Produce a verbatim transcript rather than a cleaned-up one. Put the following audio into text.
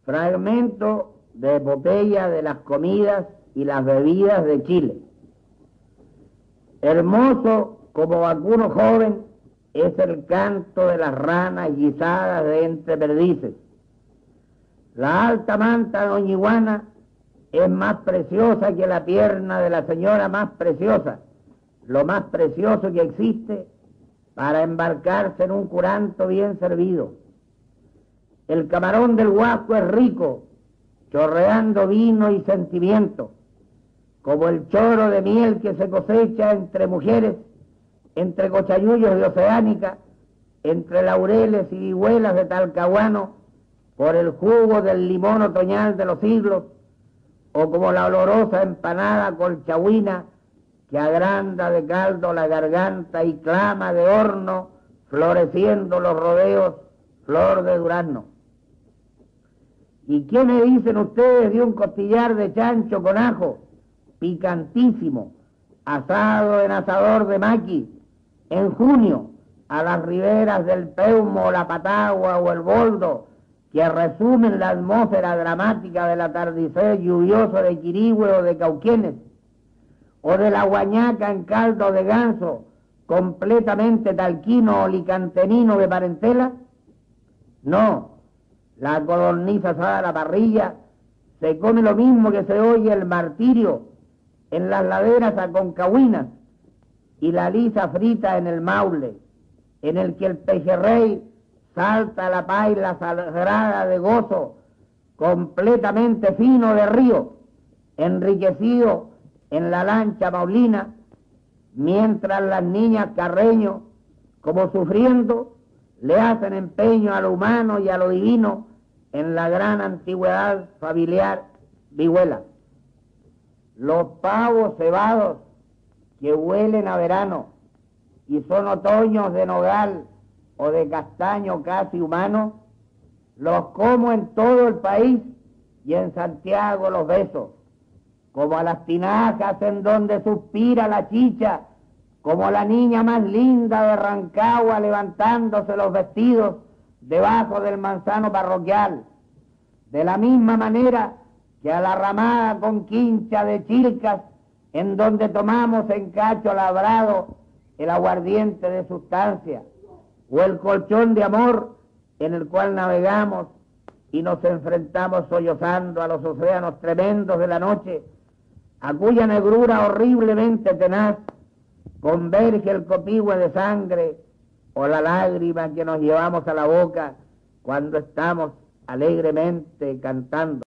Fragmento de epopeya de las comidas y las bebidas de Chile. Hermoso como vacuno joven es el canto de las ranas guisadas de entre perdices. La alta manta doñiguana es más preciosa que la pierna de la señora más preciosa, lo más precioso que existe para embarcarse en un curanto bien servido. El camarón del Guasco es rico, chorreando vino y sentimiento, como el choro de miel que se cosecha entre mujeres, entre cochayullos de Oceánica, entre laureles y vihuelas de Talcahuano, por el jugo del limón otoñal de los siglos, o como la olorosa empanada colchahuina que agranda de caldo la garganta y clama de horno, floreciendo los rodeos, flor de durazno. ¿Y qué me dicen ustedes de un costillar de chancho con ajo, picantísimo, asado en asador de maqui, en junio, a las riberas del Peumo, la Patagua o el Boldo, que resumen la atmósfera dramática del atardecer lluvioso de Quirihue o de Cauquenes, o de la Huañaca en caldo de ganso, completamente talquino o licantenino de parentela? No, la codorniz asada a la parrilla se come lo mismo que se oye el martirio en las laderas aconcahuinas y la lisa frita en el Maule, en el que el pejerrey salta la paila sagrada de gozo, completamente fino de río, enriquecido en la lancha maulina, mientras las niñas carreños, como sufriendo, le hacen empeño a lo humano y a lo divino en la gran antigüedad familiar vihuela. Los pavos cebados que huelen a verano y son otoños de nogal o de castaño casi humano, los como en todo el país y en Santiago los beso, como a las tinajas en donde suspira la chicha, como la niña más linda de Rancagua levantándose los vestidos debajo del manzano parroquial, de la misma manera que a la ramada con quincha de Chilcas, en donde tomamos en cacho labrado el aguardiente de sustancia, o el colchón de amor en el cual navegamos y nos enfrentamos sollozando a los océanos tremendos de la noche, a cuya negrura horriblemente tenaz converge el copihue de sangre o la lágrima que nos llevamos a la boca cuando estamos alegremente cantando.